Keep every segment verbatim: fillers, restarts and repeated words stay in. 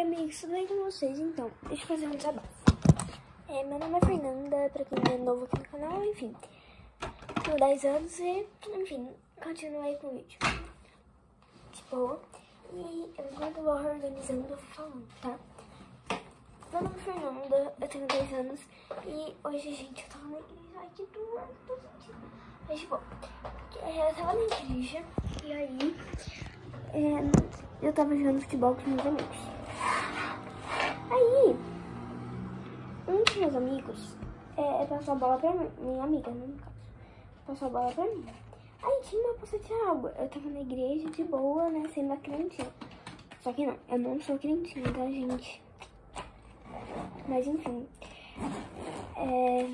amigos, tudo bem com vocês? Então, deixa eu fazer um desabafo. É, meu nome é Fernanda, pra quem é novo aqui no canal, enfim. Tenho dez anos e, enfim, continuei com o vídeo. Tipo, e enquanto eu vou organizando, eu vou falando, tá? Meu nome é Fernanda, eu tenho dez anos e hoje, gente, eu tava na igreja. Ai, que dor, tô sentindo. Mas, tipo, eu tava na igreja e aí é, eu tava jogando futebol com meus amigos. Aí, um dos meus amigos é, passou a bola pra mim, minha amiga, né, no caso. Passou a bola pra mim. Aí tinha uma poça de água. Eu tava na igreja de boa, né, sendo a crentinha. Só que não, eu não sou crentinha, tá, gente? Mas enfim. É...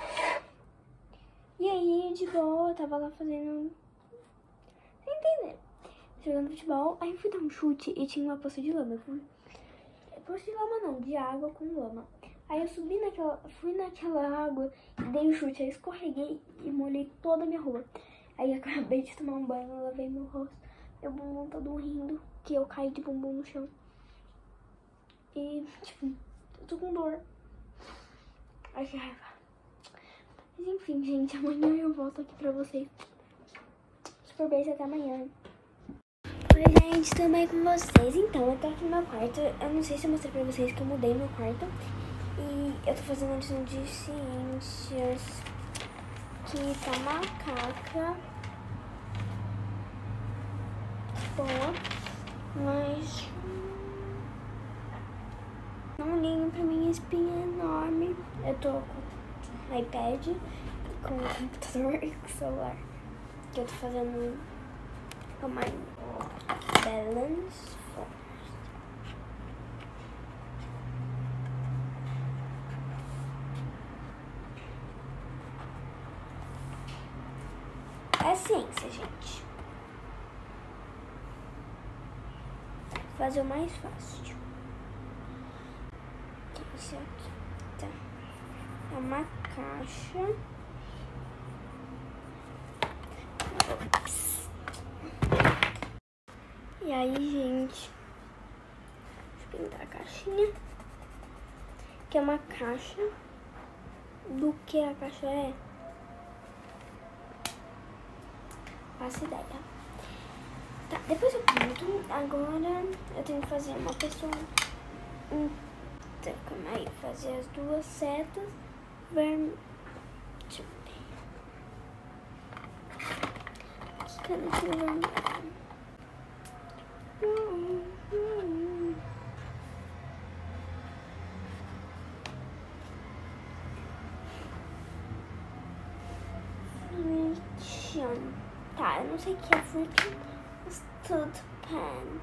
E aí, de boa, eu tava lá fazendo... Sem entender. Jogando futebol. Aí eu fui dar um chute e tinha uma poça de lama. Eu fui... Poça de lama não, de água com lama. Aí eu subi naquela... Fui naquela água e dei o um chute. Aí escorreguei e molhei toda a minha roupa. Aí eu acabei de tomar um banho, lavei meu rosto. Meu bumbum todo rindo, que eu caí de bumbum no chão. E, tipo, eu tô com dor. Ai, que raiva. Mas enfim, gente, amanhã eu volto aqui pra vocês. Super beijo, até amanhã. Oi, gente, tudo bem com vocês? Então, eu tô aqui no meu quarto. Eu não sei se eu mostrei pra vocês que eu mudei meu quarto. E eu tô fazendo a lição de ciências. Aqui tá macaca. Boa. Mas... não ligo pra minha espinha enorme. Eu tô com o iPad, com o computador e com o celular. Que eu tô fazendo o Mind Balance Force. É ciência, gente. Vou fazer o mais fácil. Esse aqui, tá? É uma caixa. Ops. E aí, gente, deixa eu pintar a caixinha. Que é uma caixa. Do que a caixa é? Faço ideia. Tá, depois eu pinto. Agora eu tenho que fazer uma pessoa. Então, calma aí, fazer as duas setas vermelhas. Deixa eu ver. Cadê esse vermelho? Hum, hum. Friction. Tá, eu não sei o que é friction. Stud pen.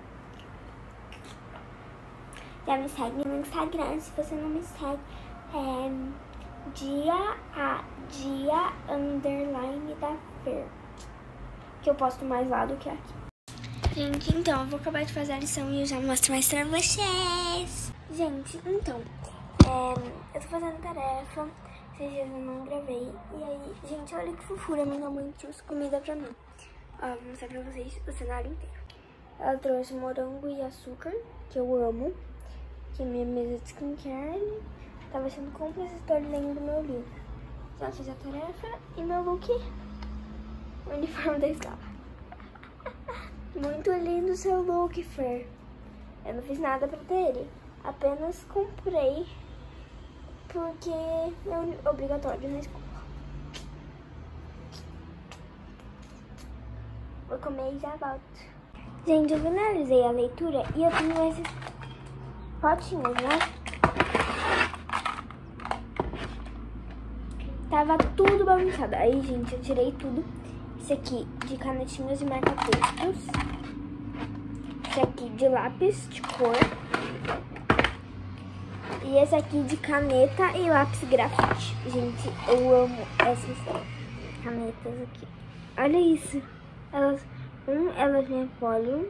Já me segue no Instagram, se você não me segue, é dia a dia underline da Fer, que eu posto mais lá do que aqui. Gente, então, eu vou acabar de fazer a lição e eu já mostro mais pra vocês. Gente, então, é, eu tô fazendo tarefa, esses dias eu não gravei, e aí, gente, olha que fofura, minha mãe trouxe comida pra mim. Ó, vou mostrar pra vocês o cenário inteiro. Ela trouxe morango e açúcar, que eu amo. Que é minha mesa de skincare. Tava sendo cúmplice, estou lendo meu livro. Já fiz a tarefa e meu look. O uniforme da escola. Muito lindo o seu look, Fer. Eu não fiz nada pra ter ele. Apenas comprei porque é obrigatório na escola. Vou comer e já volto. Gente, eu finalizei a leitura e eu tenho esses potinhos, né? Tava tudo bagunçado. Aí, gente, eu tirei tudo. Esse aqui de canetinhas e marca-textos. Esse aqui de lápis de cor. E esse aqui de caneta e lápis grafite. Gente, eu amo essas canetas aqui. Olha isso. Elas, um, elas me apoiam.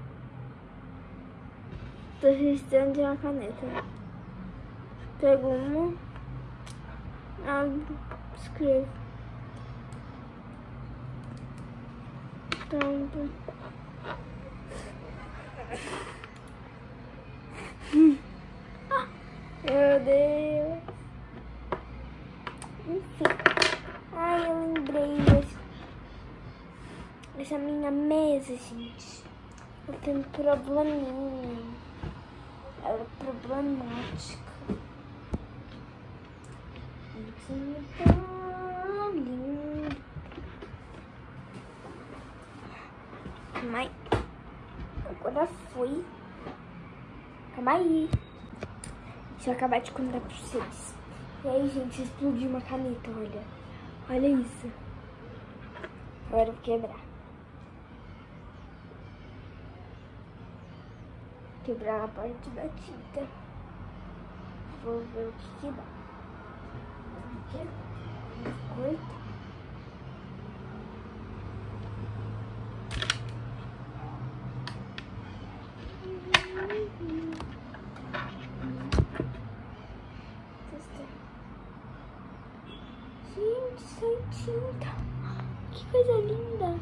Tô precisando de uma caneta. Pego uma. Abro. Escrevo. Pronto. Deus. Enfim. Ai, eu lembrei desse, dessa minha mesa, gente. Eu tenho probleminha. Ela é problemática. Tão lindo. Mãe, agora foi. Calma aí. Deixa eu acabar de contar pra vocês. E aí, gente, explodiu uma caneta, olha. Olha isso. Agora eu vou quebrar. Quebrar a parte da tinta. Vou ver o que que dá. Aqui. Corta. Gente, sai tinta. Que coisa linda.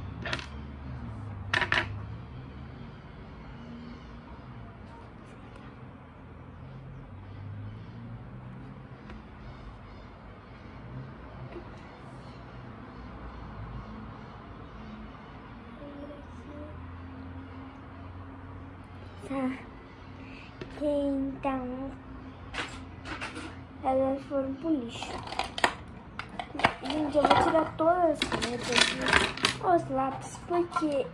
Tá. Então, elas foram pro lixo. Gente, eu vou tirar todas as canetas e os lápis, porque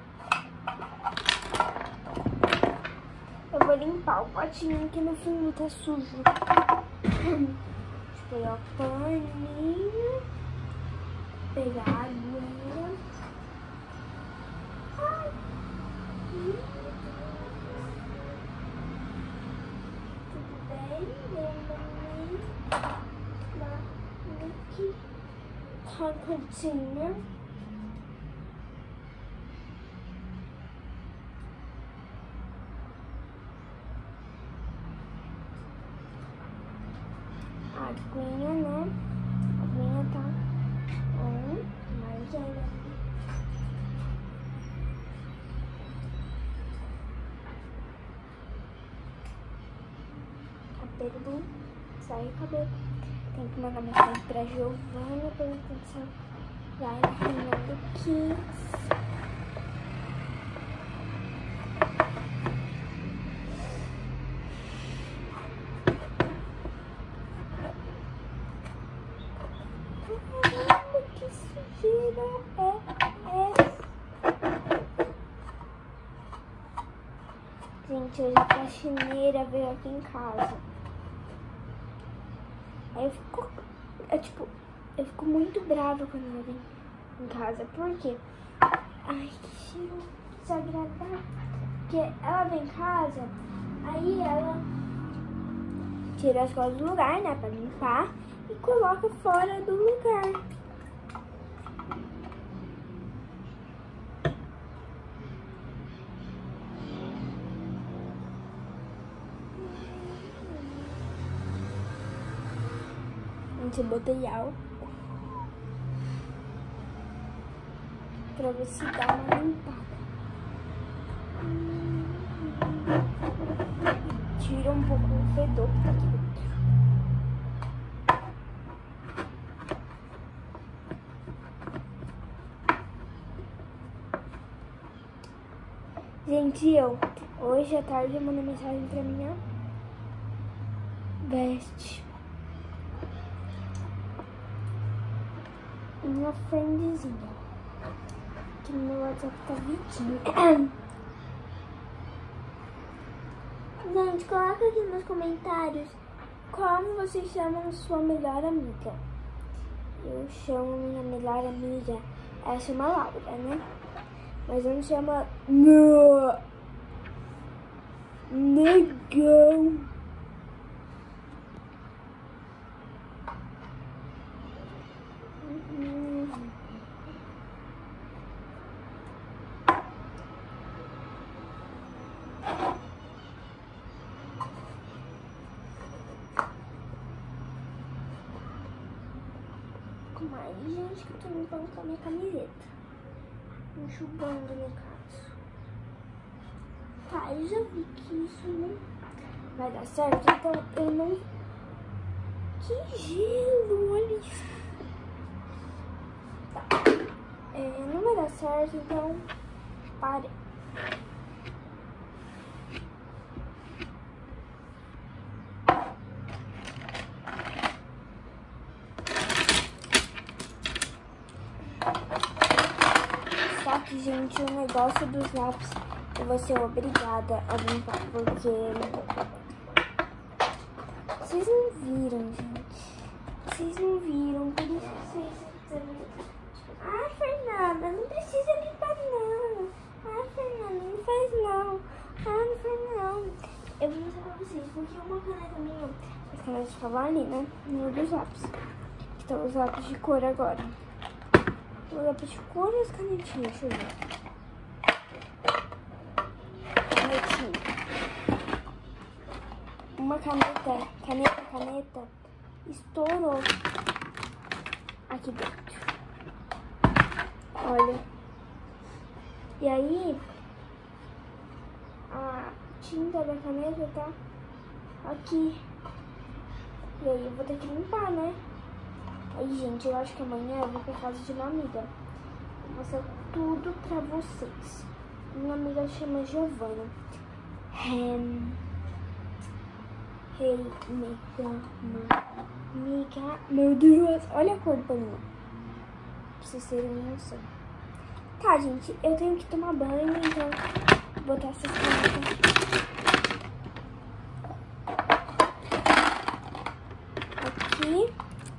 eu vou limpar o potinho que no fundo tá sujo. Deixa eu pegar o paninho, pegar a aguinha. Ai, tudo bem, bem, bem, aqui. Rancadinha. Aguinha, né? Aguinha tá bom, mas ainda. Cabelo, sai cabelo. Tem que mandar mensagem pra Giovana perguntando se ela vai no Fernando Kids. Caramba, que sujeira é essa? Gente, hoje a faxineira veio aqui em casa. Aí eu fico, eu, tipo, eu fico muito brava quando ela vem em casa, porque, ai, que cheiro desagradável, porque ela vem em casa, aí ela tira as coisas do lugar, né, pra limpar, e coloca fora do lugar. Gente, eu botei álcool pra ver se dá uma limpada. Tira um pouco o fedor que tá aqui dentro. Gente, eu hoje à tarde eu mandei mensagem pra minha veste. Minha friendzinha. Que no meu WhatsApp tá Vitinho. Gente, coloca aqui nos comentários como vocês chamam sua melhor amiga. Eu chamo minha melhor amiga. Ela chama Laura, né? Mas eu não chamo... Não! Negão! Mais gente que eu tô limpando com a minha camiseta, enxugando no caso. Tá, eu já vi que isso não vai dar certo, então eu não Que gelo, olha isso. Tá. É, não vai dar certo, então pare. Só que, gente, o negócio dos lápis eu vou ser obrigada a limpar, porque vocês não viram, gente. Vocês não viram, por isso vocês também. Ah, Fernanda, não precisa limpar não. Ah, Fernanda, não faz não. Ah, não faz não. Eu vou mostrar pra vocês, porque uma caneta minha, as canetas estavam ali, né? No dos lápis. Então os lápis de cor agora. Os lápis de cor e as canetinhas, deixa eu ver. Canetinha. Uma caneta, caneta, caneta, estourou aqui dentro. Olha. E aí, a tinta da caneta tá aqui. E aí eu vou ter que limpar, né? Aí, gente, eu acho que amanhã eu vou pra casa de uma amiga. Vou mostrar tudo pra vocês. Minha amiga chama Giovana. Um, hey, amiga, amiga. Meu Deus, olha a cor do paninho. Pra vocês terem uma noção. Tá, gente, eu tenho que tomar banho, então vou botar essas canetas aqui.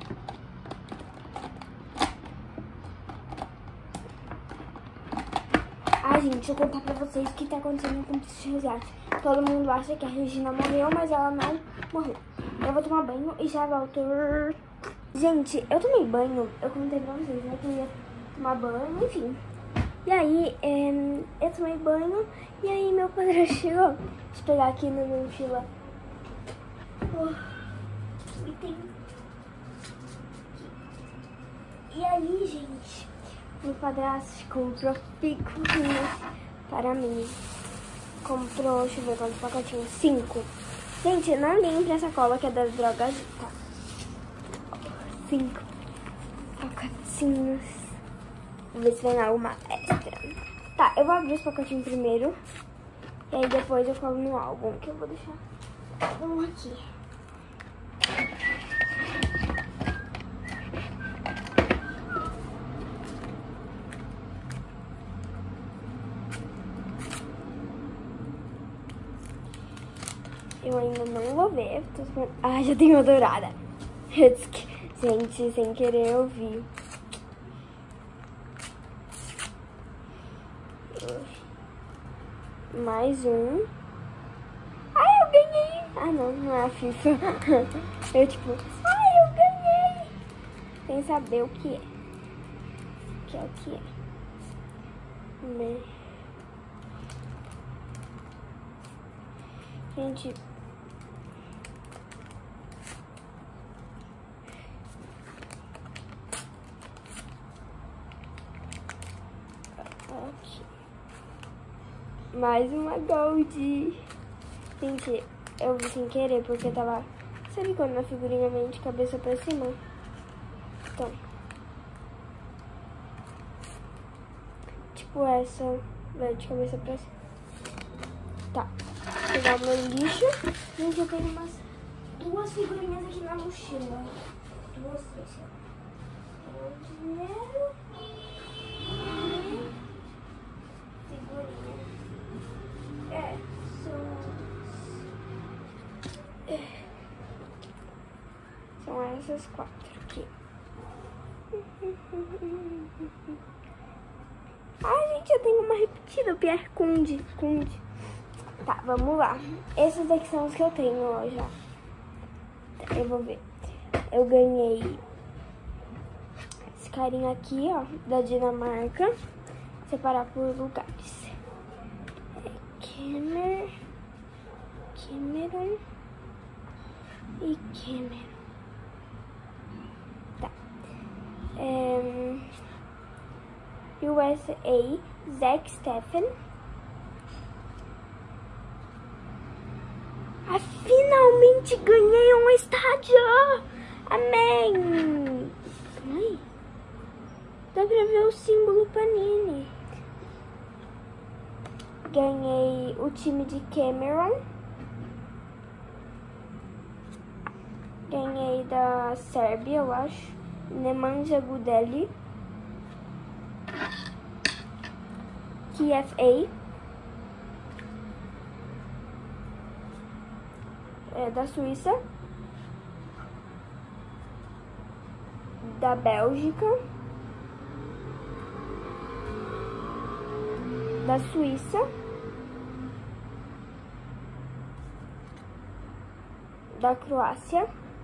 Ah, gente, deixa eu contar pra vocês o que tá acontecendo com o Príncipe Resgate. Todo mundo acha que a Regina morreu, mas ela não morreu. Eu vou tomar banho e já volto. Gente, eu tomei banho, eu comentei pra vocês, né, que eu ia tomar banho, enfim. E aí, é, eu tomei banho e aí meu padrasto chegou. Deixa eu pegar aqui na minha mochila. Oh, e tem... E aí, gente, meu padrasto comprou figurinhas para mim. Comprou, deixa eu ver quantos pacotinhos, cinco. Gente, não lembro essa cola que é das drogas, tá? Cinco pacotinhos. Vou ver se vem alguma extra. Tá, eu vou abrir os pacotinhos primeiro. E aí depois eu colo no álbum, que eu vou deixar um aqui. Eu ainda não vou ver. Tô... Ah, já tenho uma dourada. Gente, sem querer eu vi. Mais um. Ai, eu ganhei. Ah, não, não é a FIFA. Eu tipo, ai, eu ganhei. Sem saber o que é. O que é o que é. Né? Gente. Aqui. Mais uma gold. Gente, eu vi sem querer porque tava... Sabe quando na figurinha vem de cabeça pra cima? Então. Tipo essa, vai de cabeça pra cima. Tá. Vou pegar o meu lixo. Gente, eu tenho umas duas figurinhas aqui na mochila. Duas, três. O dinheiro. Figurinha. É, são... É. São essas quatro aqui. Ai, gente, eu tenho uma repetida. O Pierre Kunde. Kunde. Tá, vamos lá. Esses daqui são os que eu tenho, ó, já. Eu vou ver. Eu ganhei esse carinha aqui, ó, da Dinamarca. Separar por lugares. É Cameron, Cameron e Cameron. Tá. É, U S A, Zack Steffen. Ah, finalmente ganhei um estádio! Amém! Ai, dá pra ver o símbolo Panini. Ganhei o time de Cameron. Ganhei da Sérvia, eu acho. Nemanja Gudeli. K F A. É, da Suíça. Da Bélgica. Da Suíça. Da Croácia.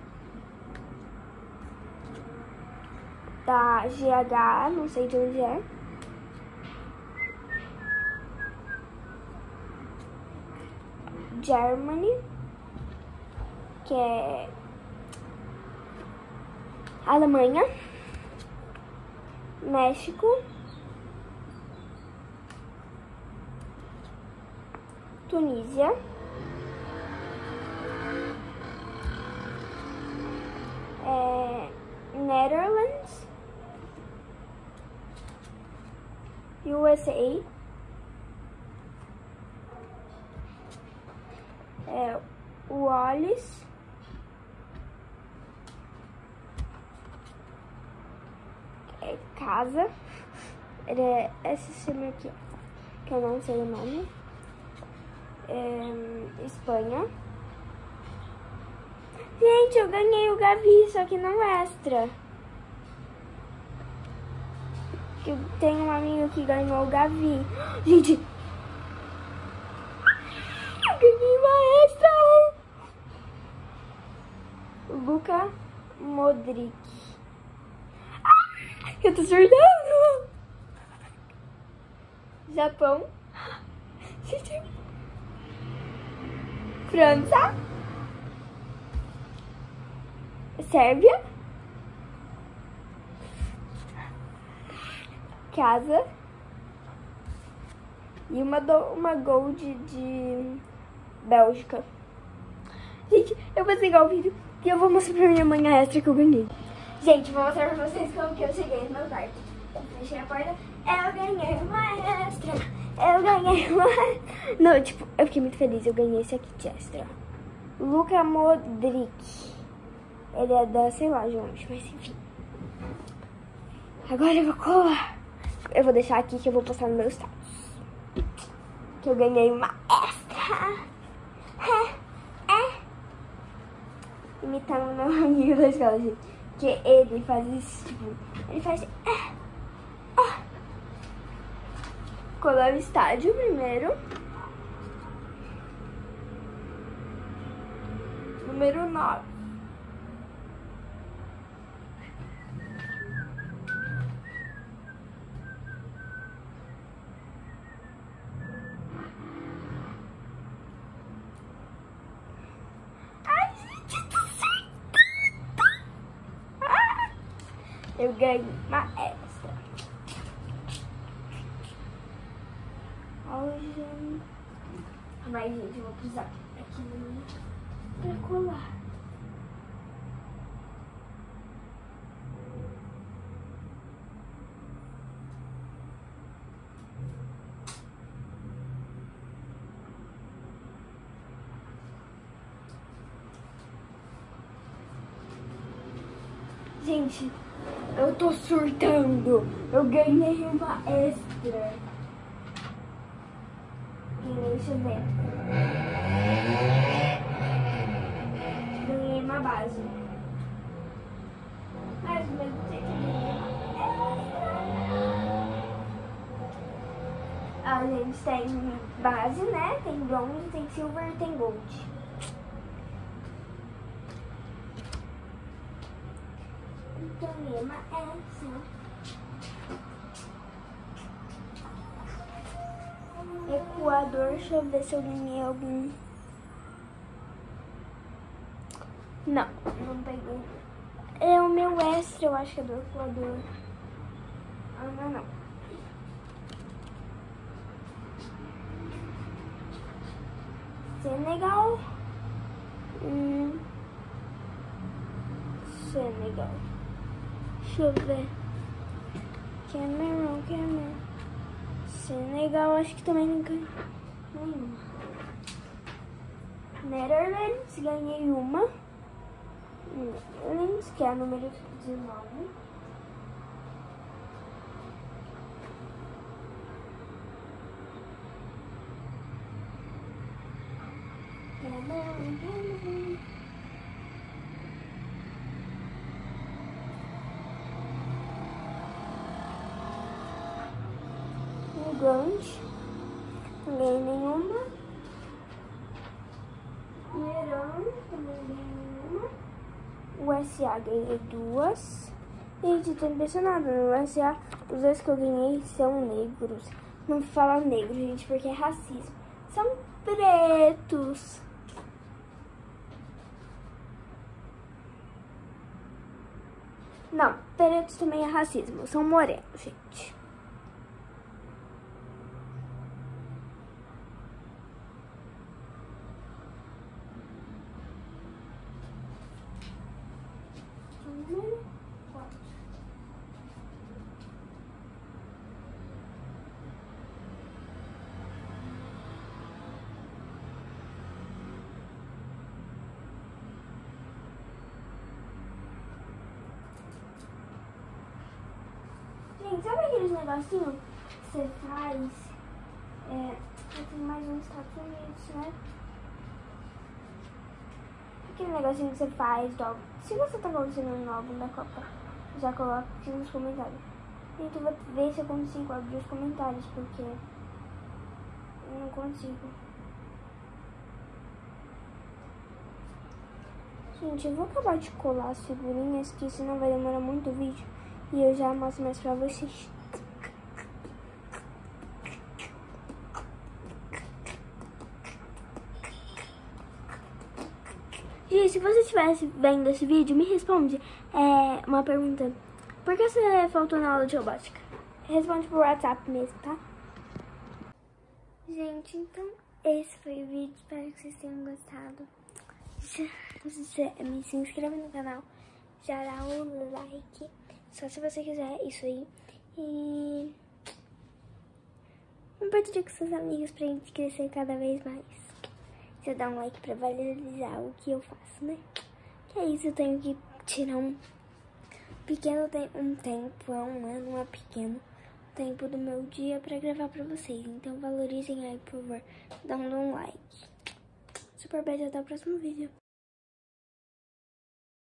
Da G H, não sei de onde é. Germany, que é Alemanha. México. Tunísia. É, Netherlands. U S A. É, Wallis. É, casa. É, esse filme aqui, que eu não sei o nome. É, Espanha. Gente, eu ganhei o Gavi, só que não extra. Eu tenho um amigo que ganhou o Gavi. Gente, eu ganhei uma extra. Luka Modric. Ah, eu tô surtando. Japão. Gente, França. Sérvia. Casa. E uma, do, uma gold de Bélgica. Gente, eu vou desligar o vídeo e eu vou mostrar pra minha mãe a extra que eu ganhei. Gente, vou mostrar pra vocês como que eu cheguei no meu quarto. Eu fechei a porta. Eu ganhei uma extra. Eu ganhei uma extra. Não, tipo, eu fiquei muito feliz. Eu ganhei esse aqui de extra. Luka Modric. Ele é da, sei lá, de onde, mas enfim. Agora eu vou colar. Eu vou deixar aqui que eu vou postar no meu status. Que eu ganhei uma extra. É, é. Imitando meu amigo da escola, gente. Que ele faz isso, tipo, ele faz... É, é. Colar o estádio primeiro. Número nove. Eu ganhei uma extra. Hoje... Mas, gente, eu vou precisar aqui no... pra colar. Gente, eu tô surtando. Eu ganhei uma extra. Deixa eu ver. Ganhei uma base. Mas do mesmo jeito eu ganhei uma extra. A gente tem base, né? Tem bronze, tem silver e tem gold. Ganhei uma extra. Equador, deixa eu ver se eu ganhei algum. Não, não peguei. É o meu extra, eu acho que é do Equador. Ah, não, não. Senegal. Hum. Senegal. Deixa eu ver. Cameroon, Cameroon. Senegal, acho que também não ganhei nenhuma. Netherlands, ganhei uma. Netherlands, que é a número dezenove. Cameroon, Cameroon. Grande, não ganhei nenhuma. Irã, também ganhei nenhuma. O S A ganhei duas. Gente, tô impressionada. No S A, os dois que eu ganhei são negros. Não fala negro, gente, porque é racismo. São pretos. Não, pretos também é racismo. São morenos, gente. Número quatro. Gente, sabe aqueles negocinhos que você faz? É, tem mais um nos Estados Unidos, né? Aquele negocinho que você faz do álbum. Se você tá gostando no álbum da Copa, já coloca aqui nos comentários. Gente, eu vou ver se eu consigo abrir os comentários, porque eu não consigo. Gente, eu vou acabar de colar as figurinhas, que senão vai demorar muito o vídeo. E eu já mostro mais pra vocês. Gente, se você estivesse vendo esse vídeo, me responde é, uma pergunta. Por que você faltou na aula de robótica? Responde por WhatsApp mesmo, tá? Gente, então esse foi o vídeo. Espero que vocês tenham gostado. Já, me se inscreve no canal. Já dá o like. Só se você quiser isso aí. E compartilha com seus amigos pra gente crescer cada vez mais. Você dá um like pra valorizar o que eu faço, né? Que é isso, eu tenho que tirar um pequeno tempo, um tempo, é um ano, um pequeno tempo do meu dia pra gravar pra vocês. Então valorizem aí, por favor, dando um like. Super beijo, até o próximo vídeo.